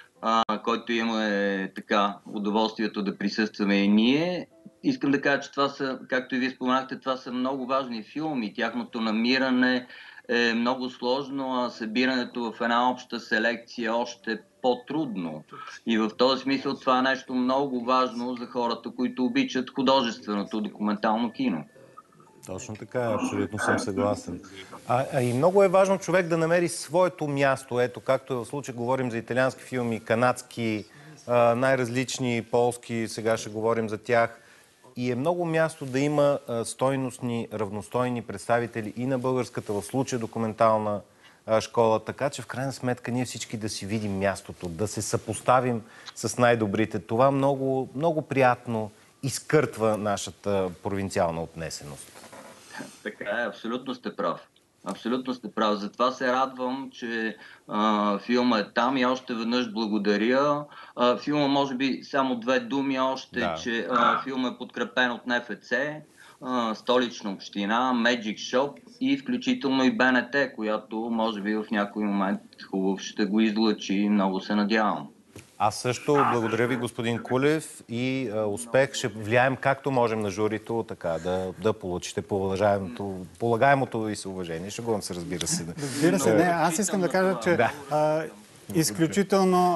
който имаме така удоволствието да присъстваме и ние. Искам да кажа, че това са, както и вие споменахте, това са много важни филми. Тяхното намиране е много сложно, а събирането в една обща селекция още по-трудно. И в този смисъл това е нещо много важно за хората, които обичат художественото документално кино. Точно така, абсолютно съм съгласен. И много е важно човек да намери своето място. Ето, както в случая говорим за италиански филми, канадски, най-различни, полски, сега ще говорим за тях. И е много място да има стойностни, равностойни представители и на българската, в случая документална школа, така че в крайна сметка ние всички да си видим мястото, да се съпоставим с най-добрите. Това много, много приятно изкъртва нашата провинциална отнесеност. Така е, абсолютно сте прав. Абсолютно сте прав. Затова се радвам, че филма е там и още веднъж благодаря. Филма, може би, само две думи още, че филма е подкрепен от НФЦ, Столична община, Magic Shop и включително и БНТ, която може би в някой момент хубаво ще го излъчи. Много се надявам. Аз също благодаря ви, господин Кулев, и успех. Ще влияем както можем на журито, така да получите полагаемото ви се уважение. Шегувам се, разбира се. Разбира се, не. Аз искам да кажа, че изключително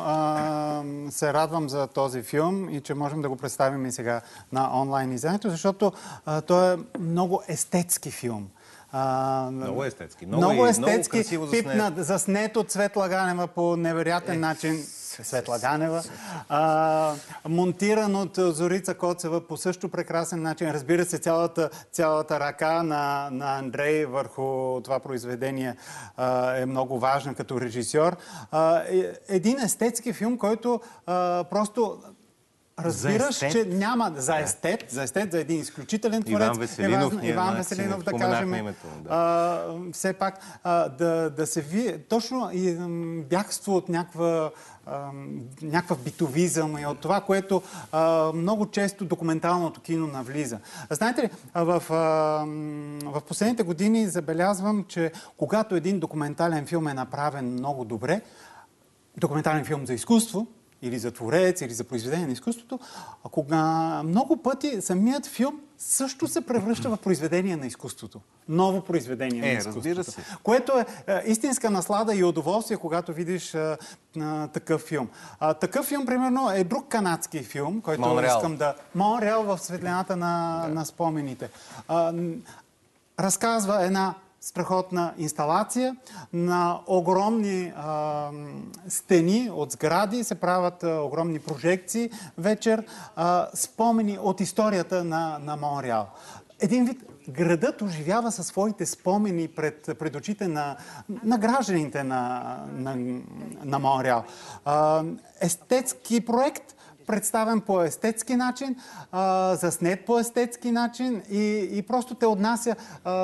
се радвам за този филм и че можем да го представим и сега на онлайн изданието, защото той е много естетски филм. Много естетски. Много естетски, заснет от Светла Ганева по невероятен начин. Светла Ганева. Монтиран от Зорица Коцева по също прекрасен начин. Разбира се, цялата ръка на Андрей върху това произведение е много важна като режисьор. Един естетски филм, който просто разбираш, че няма за естет, за един изключителен творец. Иван Веселинов, да кажем. Все пак да се ви точно и бягство от някакъв битовизъм и от това, което много често документалното кино навлиза. Знаете ли, в последните години забелязвам, че когато един документален филм е направен много добре, документален филм за изкуство, или за творец, или за произведение на изкуството, кога много пъти самият филм също се превръща в произведение на изкуството. Ново произведение на изкуството. Разбира се. Което е истинска наслада и удоволствие, когато видиш такъв филм. Такъв филм, примерно, е друг канадски филм, който искам да... Монреал в светлината на спомените. Разказва една страхотна инсталация. На огромни стени от сгради се правят огромни прожекции вечер. Спомени от историята на Монреал. Един вид градът оживява със своите спомени пред очите на гражданите на Монреал. Естетски проект, представен по естетски начин, заснет по естетски начин и просто те отнася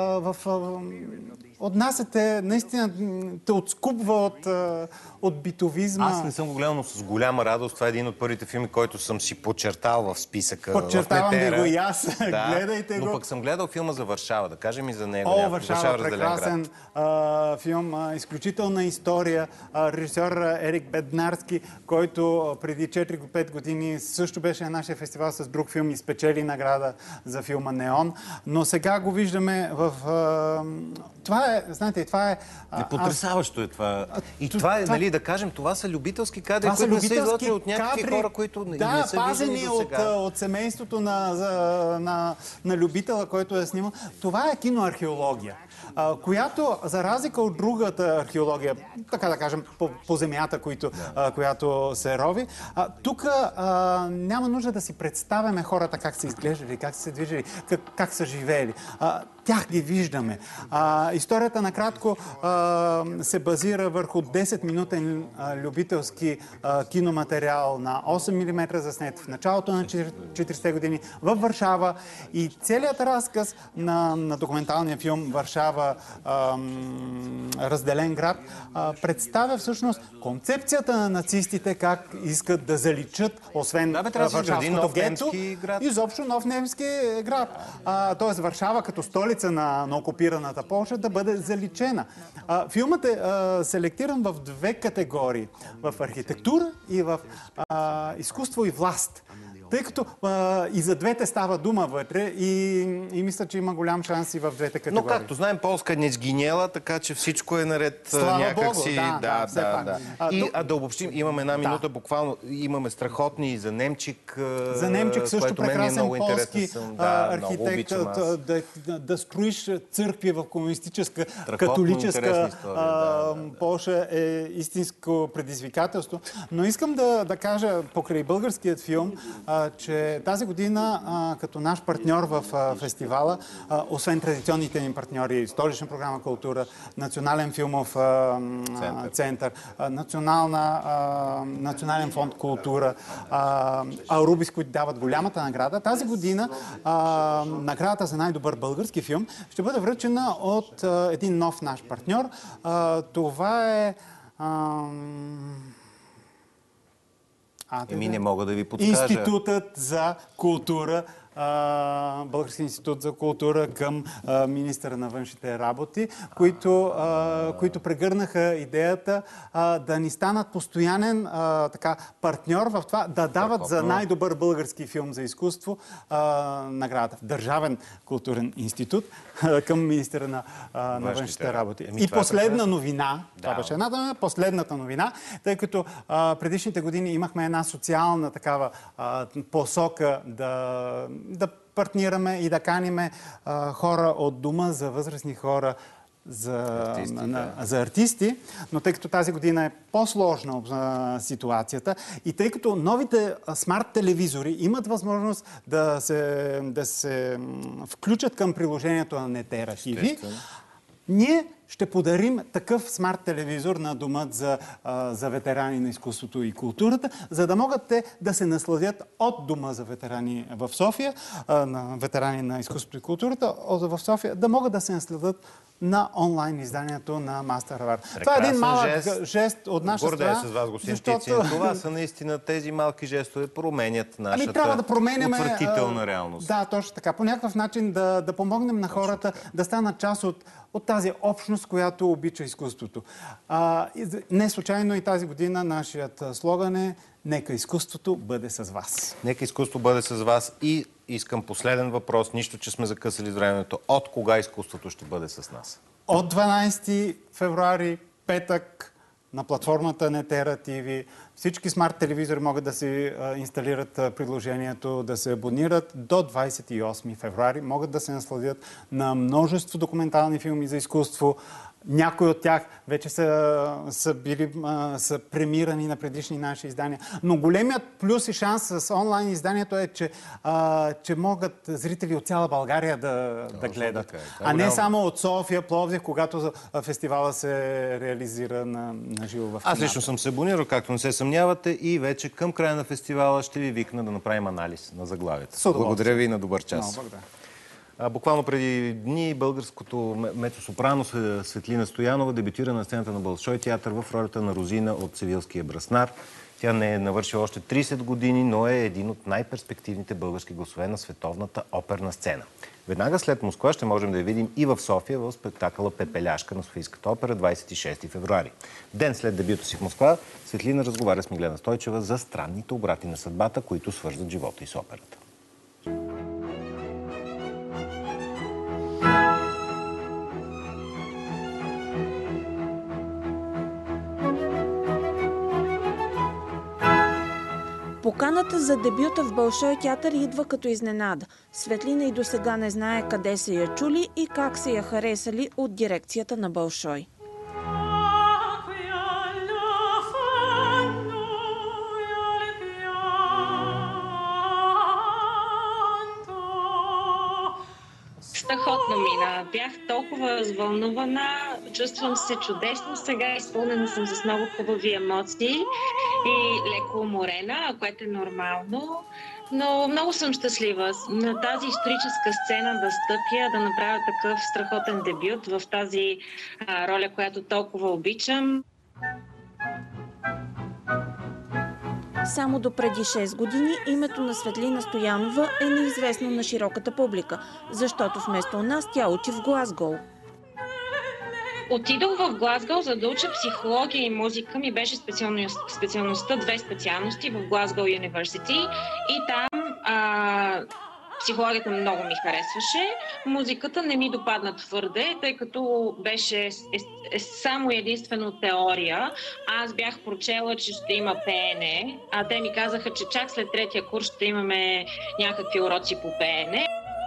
отнасяте, наистина те отскубва от битовизма. Аз не съм го гледал, но с голяма радост. Това е един от първите филми, който съм си подчертал в списъка. Подчертавам ви го и аз. Гледайте го. Но пък съм гледал филма за Варшава. Да кажем и за него. Варшава, прекрасен филм. Изключителна история. Режисьор Ерик Беднарски, който преди 4-5 години също беше на нашия фестивал с друг филм и спечели награда за филма Неон. Но сега го виждаме в... Това е, знаете, това е... Потресаващо е това. И това е, нали, да кажем, това са любителски кадри, които не са излъчени от някакви хора, които не са виждани до сега. От семейството на любителя, който е снимал. Това е киноархеология, която, за разлика от другата археология, така да кажем, по земята, която се рови, тук няма нужда да си представяме хората как са изглеждали, как са се движили, как са живеели. Тях ги виждаме. Историята накратко се базира върху 10-минутен любителски киноматериал на 8 мм заснет в началото на 40-те години в Варшава и целият разказ на документалния филм Варшава, разделен град, представя всъщност концепцията на нацистите, как искат да заличат, освен Варшавското гето, изобщо нов немски град. Тоест Варшава като столица на окупираната Полша да бъде заличена. Филмът е селектиран в две категории. В архитектура и в изкуство и власт. Тъй като и за двете става дума вътре и мисля, че има голям шанс и в двете категории. Но както знаем, Полска не сгинела, така че всичко е наред някакси. Да. Да обобщим, имаме една минута, буквално имаме страхотни за Немчик. За Немчик също прекрасен полски архитект. Да строиш църкви в комунистическа, католическа Полша е истинско предизвикателство. Но искам да кажа покрай българският филм, че тази година като наш партньор в фестивала, освен традиционните ни партньори, Столична програма култура, Национален филмов център, Национален фонд култура, Арубис, които дават голямата награда, тази година наградата за най-добър български филм ще бъде връчена от един нов наш партньор. Това е... Не мога да ви подскажа. Институтът за култура, Български институт за култура към министъра на външните работи, които прегърнаха идеята да ни станат постоянен партньор в това да дават за най-добър български филм за изкуство наградата в Държавен културен институт към министъра на външните работи. И последна новина, това беше последната новина, тъй като предишните години имахме една социална такава посока да партнираме и да каниме хора от дома за възрастни хора за артисти, но тъй като тази година е по-сложна ситуацията и тъй като новите смарт телевизори имат възможност да се включат към приложението на Нетера ТВ, ние ще подарим такъв смарт телевизор на Домът за ветерани на изкуството и културата, за да могат те да се насладят от Дома за ветерани в София, на ветерани на изкуството и културата в София, да могат да се насладят на онлайн изданието на Мастер Award. Това е един малък жест от наша страна. Гордея с вас, господин Тицин. Това са наистина тези малки жестове променят нашата отвратителна реалност. Да, точно така. По някакъв начин да помогнем на хората да станат част от тази общност, която обича изкуството. Не случайно и тази година нашият слоган е "Нека изкуството бъде с вас". Нека изкуството бъде с вас и искам последен въпрос, нищо, че сме закъсали с времето. От кога изкуството ще бъде с нас? От 12 февруари, петък, на платформата Нетера ТВ. Всички смарт телевизори могат да си инсталират приложението, да се абонират. До 28 февруари могат да се насладят на множество документални филми за изкуство. Някои от тях вече са премирани на предишни наши издания. Но големият плюс и шанс с онлайн изданието е, че могат зрители от цяла България да гледат. А не само от София, Пловдив, когато фестивала се реализира на живо в кината. Аз лично съм се абонирал, както не се съмнявате, и вече към края на фестивала ще ви викна да направим анализ на заглавията. Благодаря ви и на добър час. Буквално преди дни българското мецо-сопрано Светлина Стоянова дебютира на сцената на Болшой театър в ролята на Розина от Севилския браснар. Тя не е навършила още 30 години, но е един от най-перспективните български гласове на световната оперна сцена. Веднага след Москва ще можем да я видим и в София в спектакъла "Пепеляшка" на Софийската опера 26 февруари. Ден след дебюта си в Москва, Светлина разговаря с Миглена Стойчева за странните обрати на съдбата, които свързват живота и с операта. Поканата за дебюта в Болшой театър идва като изненада. Светлина и досега не знае къде са я чули и как са я харесали от дирекцията на Болшой. Страхотно мина. Бях толкова развълнувана, чувствам се чудесно сега, изпълнена съм с много хубави емоции и леко уморена, което е нормално, но много съм щастлива на тази историческа сцена да стъпя, да направя такъв страхотен дебют в тази роля, която толкова обичам. Само допреди 6 години името на Светлина Стоянова е неизвестно на широката публика, защото вместо у нас тя учи в Глазгоу. Отидох в Глазгоу, за да уча психология и музика. Ми беше специалността, 2 специалности в Глазгоу University и там психологията много ми харесваше. Музиката не ми допадна твърде, тъй като беше само единствено теория. Аз бях прочела, че ще има пеене, а те ми казаха, че чак след 3-я курс ще имаме някакви уроци по пеене.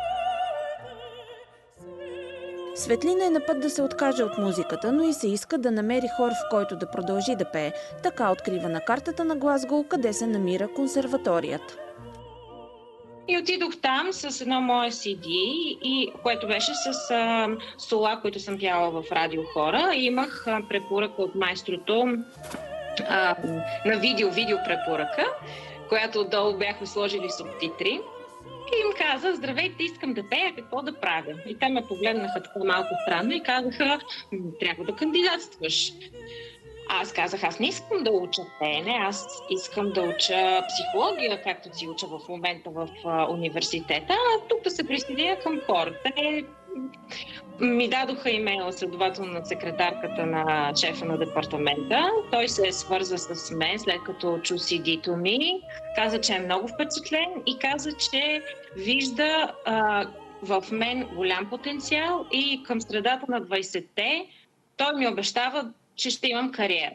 Светлина е на път да се откаже от музиката, но и се иска да намери хор, в който да продължи да пее. Така открива на картата на Глазгоу, къде се намира консерваторият. И отидох там с едно мое CD, което беше с сола, които съм пяла в радиохора. Имах препоръка от майстрото на видео препоръка, която отдолу бяхме сложили субтитри. И им каза: "Здравейте, искам да пея, какво да правя?" И те ме погледнаха така малко странно и казаха: "Трябва да кандидатстваш." Аз казах: "Аз не искам да уча пеене, аз искам да уча психология, както си уча в момента в университета, а тук да се присъединя към хор." Те ми дадоха имейл, следователно, на секретарката на шефа на департамента. Той се свърза с мен, след като чу CD-то ми. Каза, че е много впечатлен и каза, че вижда в мен голям потенциал и към средата на 20-те той ми обещава, че ще имам кариера.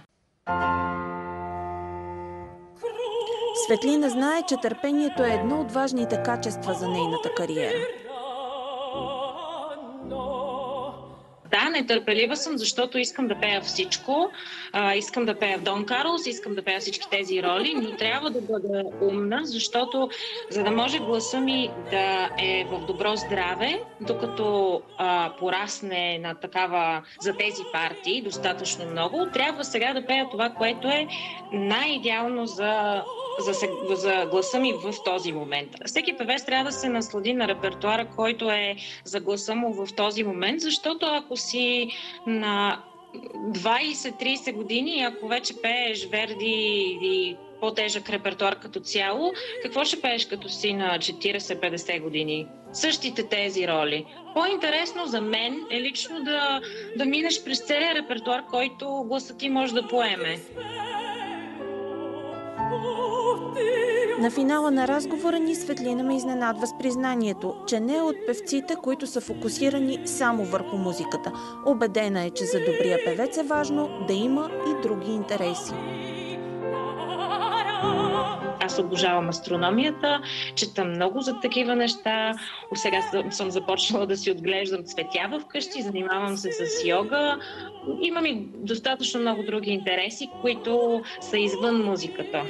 Светлина знае, че търпението е едно от важните качества за нейната кариера. Да, нетърпелива съм, защото искам да пея всичко. Искам да пея в Дон Карлос, искам да пея всички тези роли, но трябва да бъда умна, защото за да може гласа ми да е в добро здраве, докато порасне на такава за тези партии достатъчно много, трябва сега да пея това, което е най-идеално за гласа ми в този момент. Всеки певец трябва да се наслади на репертуара, който е за гласа му в този момент, защото ако си на 20-30 години, ако вече пееш Верди и по-тежък репертуар като цяло, какво ще пееш като си на 40-50 години? Същите тези роли. По-интересно за мен е лично да минеш през целия репертуар, който гласът ти може да поеме. На финала на разговора ни Светлина ме изненадва с признанието, че не е от певците, които са фокусирани само върху музиката. Убедена е, че за добрия певец е важно да има и други интереси. Аз обожавам астрономията, чета много за такива неща. Сега съм започнала да си отглеждам цветя вкъщи, занимавам се с йога. Имам и достатъчно много други интереси, които са извън музиката.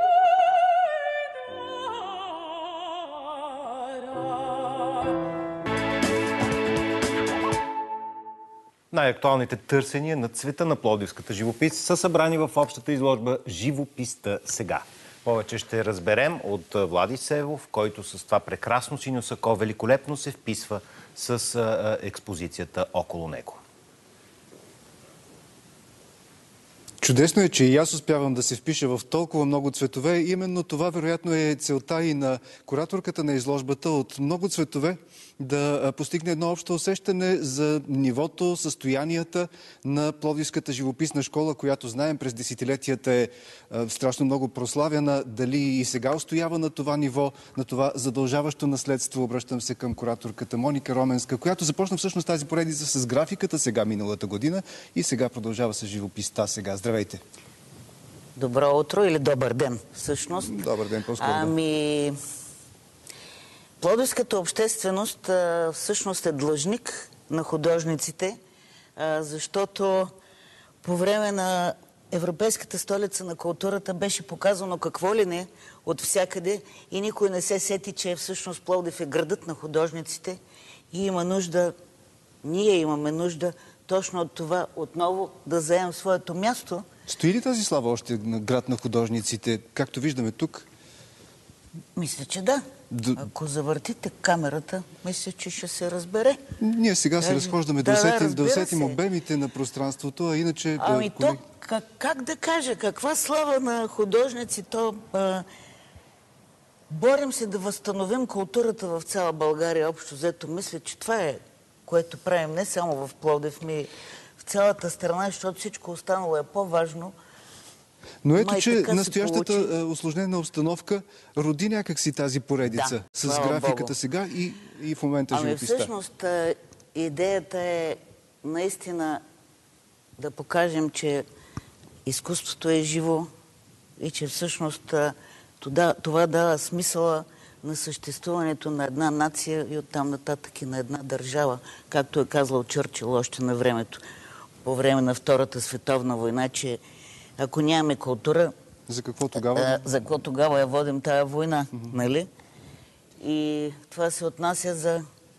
Най-актуалните търсения на цвета на пловдивската живопис са събрани в общата изложба «Живописта сега». Повече ще разберем от Влади Севов, който с това прекрасно синьо сако великолепно се вписва с експозицията около него. Чудесно е, че и аз успявам да се впиша в толкова много цветове. Именно това вероятно е целта и на кураторката на изложбата, от много цветове да постигне едно общо усещане за нивото, състоянията на пловдивската живописна школа, която знаем през десетилетията е страшно много прославяна. Дали и сега устоява на това ниво, на това задължаващо наследство. Обръщам се към кураторката Моника Роменска, която започна всъщност тази поредица с графиката сега миналата година и сега продължава с живописта сега. Здравейте! Добро утро или добър ден, всъщност. Добър ден, по-скоро. Пловдивската общественост всъщност е длъжник на художниците, защото по време на Европейската столица на културата беше показано какво ли не от всякъде и никой не се сети, че всъщност Пловдив е градът на художниците и има нужда, ние имаме нужда точно от това отново да заемем своето място. Стои ли тази слава още на град на художниците, както виждаме тук? Мисля, че да. Ако завъртите камерата, мисля, че ще се разбере. Ние сега се разхождаме да усетим обемите на пространството, а иначе... То, как да кажа, каква слава на художници, борим се да възстановим културата в цяла България. Общо взето, мисля, че това е, което правим не само в Пловдив, ми в цялата страна, защото всичко останало е по-важно. Но ето, че настоящата усложнена обстановка роди някакси тази поредица с графиката сега и в момента живописта. Всъщност идеята е наистина да покажем, че изкуството е живо и че всъщност това дава смисъла на съществуването на една нация и оттам нататък и на една държава, както е казал Чърчил още на времето, по време на Втората световна война, че ако нямаме култура... За какво тогава? За какво тогава я водим тая война, нали? И това се отнася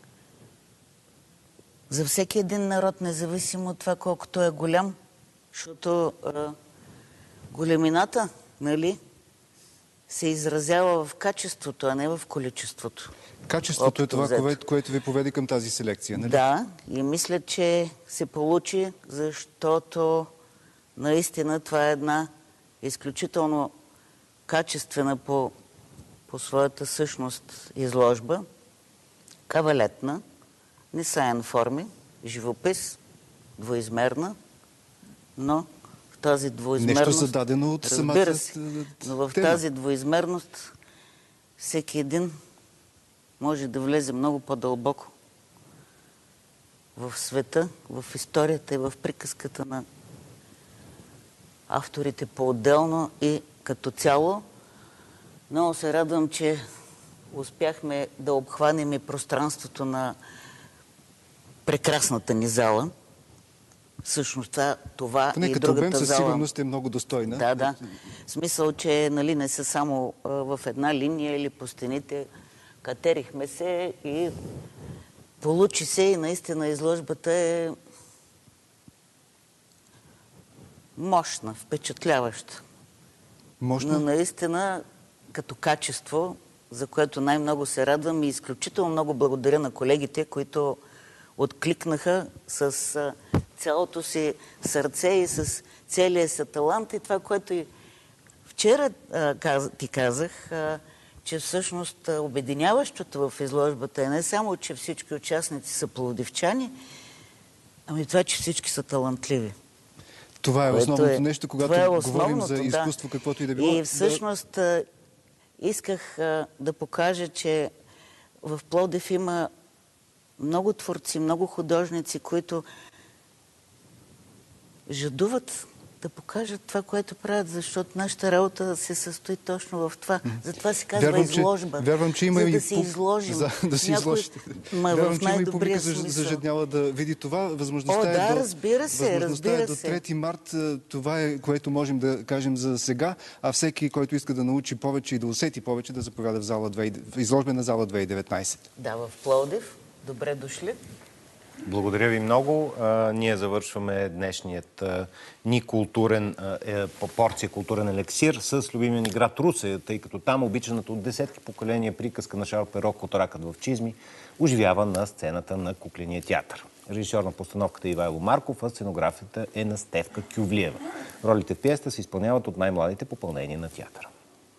за всеки един народ, независимо от това колко той е голям, защото големината, нали, се изразява в качеството, а не в количеството. Качеството е това, което ви поведе към тази селекция, нали? Да, и мисля, че се получи, защото наистина това е една изключително качествена по своята същност изложба, кавалетна, несаян форми, живопис, двоизмерна, но в тази двоизмерност... Нещо зададено от самата... Разбира се, но в тази двоизмерност всеки един може да влезе много по-дълбоко в света, в историята и в приказката на авторите по-отделно и като цяло. Много се радвам, че успяхме да обхванем и пространството на прекрасната ни зала, всъщност това поне и като обем другата със зала. сигурност е много достойна. Да, да. В смисъл, че нали, не са само в една линия или по стените. Катерихме се и получи се и наистина изложбата е мощна, впечатляваща. Мощна? Но наистина като качество, за което най-много се радвам и изключително много благодаря на колегите, които откликнаха с цялото си сърце и с целия си талант. И това, което и вчера ти казах, че всъщност обединяващото в изложбата е не само, че всички участници са пловдивчани, ами това, че всички са талантливи. Това е основното нещо, когато говорим за изкуство, каквото и да било. И всъщност исках да покажа, че в Пловдив има много творци, много художници, които жадуват да покажат това, което правят, защото нашата работа се състои точно в това. Затова се казва изложба. Вярвам, че има за и да се изложим. Да се изложите. Вярвам, че има и публика зажаднява да види това. Възможността е до 3 март. Това е, което можем да кажем за сега. А всеки, който иска да научи повече и да усети повече, да заповяда в изложбена зала 2019. Да, в Пловдив. Добре дошли. Благодаря ви много. Ние завършваме днешният ни порция културен елексир с любимия ни град Русе, тъй като там обичаната от десетки поколения приказка на Шарл Перо "Котаракът в чизми" оживява на сцената на Кукления театър. Режисьор на постановката е Ивайло Марков, а сценографията е на Стефка Кювлиева. Ролите в пиесата се изпълняват от най-младите попълнения на театъра.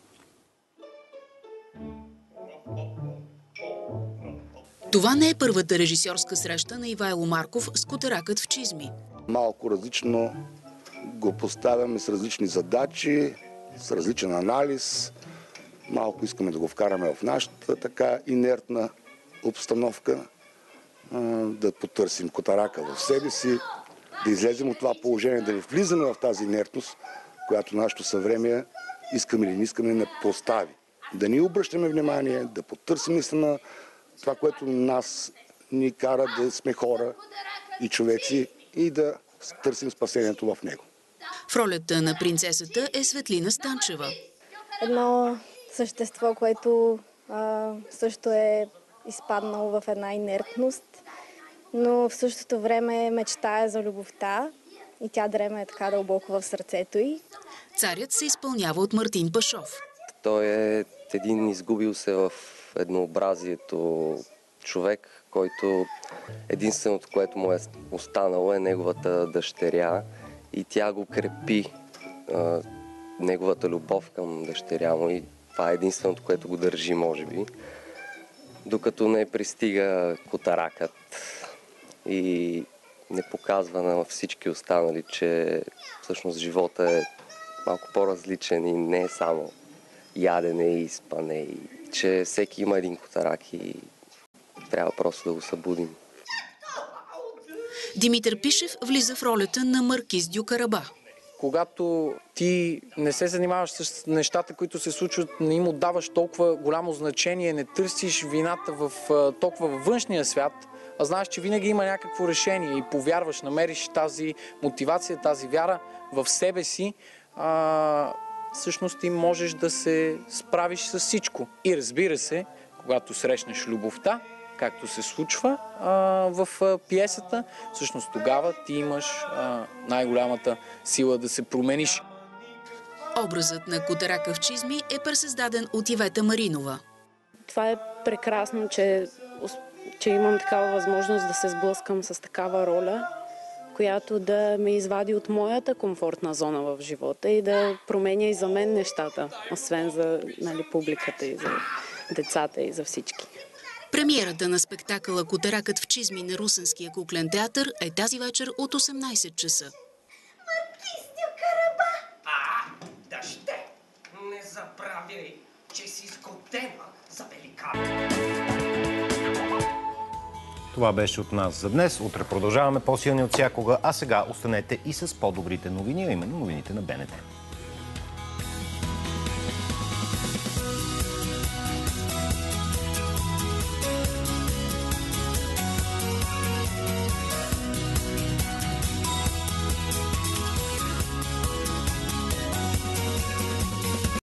Това не е първата режисьорска среща на Ивайло Марков с "Котаракът в чизми". Малко различно го поставяме с различни задачи, с различен анализ. Малко искаме да го вкараме в нашата така инертна обстановка, да потърсим котарака в себе си, да излезем от това положение, да не влизаме в тази инертност, която нашето съвремие, искаме или не искаме, не постави. Да ни обръщаме внимание, да потърсим наистина това, което нас ни кара да сме хора и човеци и да търсим спасението в него. В ролята на принцесата е Светлина Станчева. Едно същество, което също е изпаднало в една инертност, но в същото време мечтае за любовта и тя дреме така дълбоко в сърцето й. Царят се изпълнява от Мартин Пашов. Той е един изгубил се в еднообразието човек, който единственото, което му е останало, е неговата дъщеря и тя го крепи, неговата любов към дъщеря му, и това е единственото, което го държи, може би, докато не пристига котаракът и не показва на всички останали, че всъщност живота е малко по-различен и не е само ядене и изпане, и че всеки има един котарак и трябва просто да го събудим. Димитър Пишев влиза в ролята на маркиз Дю Караба. Когато ти не се занимаваш с нещата, които се случват, не им отдаваш толкова голямо значение, не търсиш вината в толкова външния свят, а знаеш, че винаги има някакво решение и повярваш, намериш тази мотивация, тази вяра в себе си, всъщност ти можеш да се справиш с всичко. И разбира се, когато срещнеш любовта, както се случва в пиесата, всъщност тогава ти имаш най-голямата сила да се промениш. Образът на котарака в чизми е пресъздаден от Ивета Маринова. Това е прекрасно, че имам такава възможност да се сблъскам с такава роля, която да ме извади от моята комфортна зона в живота и да променя и за мен нещата, освен за публиката и за децата и за всички. Премиерата на спектакъла "Котаракът в чизми" на Русенския куклен театър е тази вечер от 18 часа. Маркиз Дю Караба! Дъще! Не забравяй, че си сгодена за великан! Това беше от нас за днес. Утре продължаваме по-силни от всякога, а сега останете и с по-добрите новини, а именно новините на БНТ.